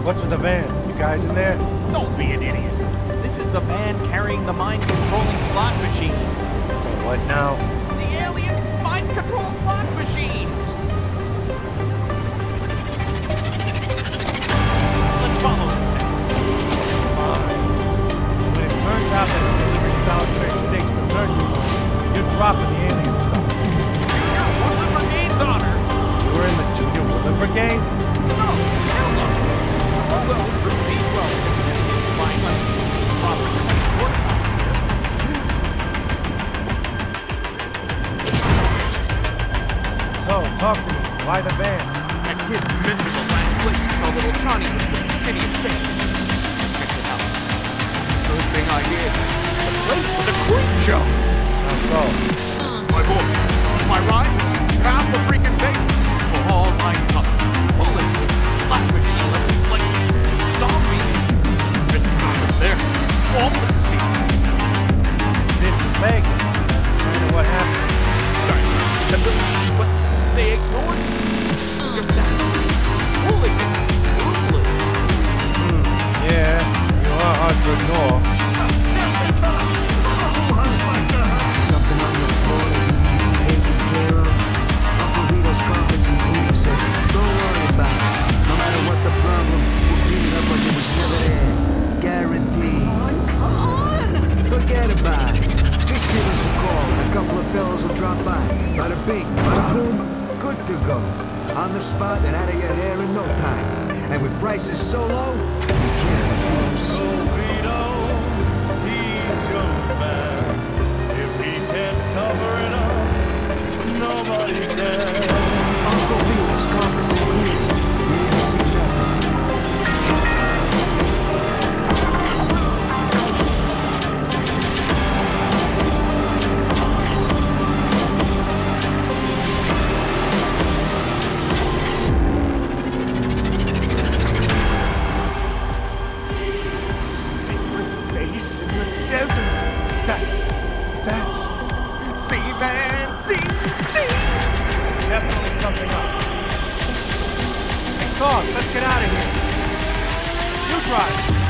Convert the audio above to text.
What's with the van? You guys in there? Don't be an idiot. This is the van carrying the mind-controlling slot machines. What now? The aliens mind-control slot machines! Let's follow this thing. Fine. When it turns out that it's delivering solitary steaks to nursing home, you're dropping the alien stuff. Junior Woodland Brigade's honor! You were in the Junior Woodland Brigade? No, hell no! Although, truth be told, flying on proper courthouse here. So, talk to me. Why the van? That kid mentioned the last place he saw little Johnny was the City of Saints. Check it out. First thing I did, the place was a creep show. How so? My boy, my ride, half the freaking base, all lined up. Bullet, slot machine levels like zombies. Just there, all the casinos. This is Vegas. Kind of what happened. Sorry, but they ignored me. Just sat holy ruthless. Yeah, you are hard to ignore. Something on the floor that you need taken care of. Uncle Vito's carpets and cleaning says, don't worry about it. No matter what the problem, we'll clean it up like it was never there. Guaranteed. Come on! Forget about it. Just give us a call and a couple of fellows will drop by. Bada bing, bada boom, good to go. On the spot and out of your hair in no time. And with prices so low, you can't refuse. Vito, he's your man. If he can't cover it up, nobody can. Uncle Vito's carpets and cleaning. You need to see nothing. Base in the desert. That's see, man, see. Definitely something up. Hey, Sauce, let's get out of here. You drive.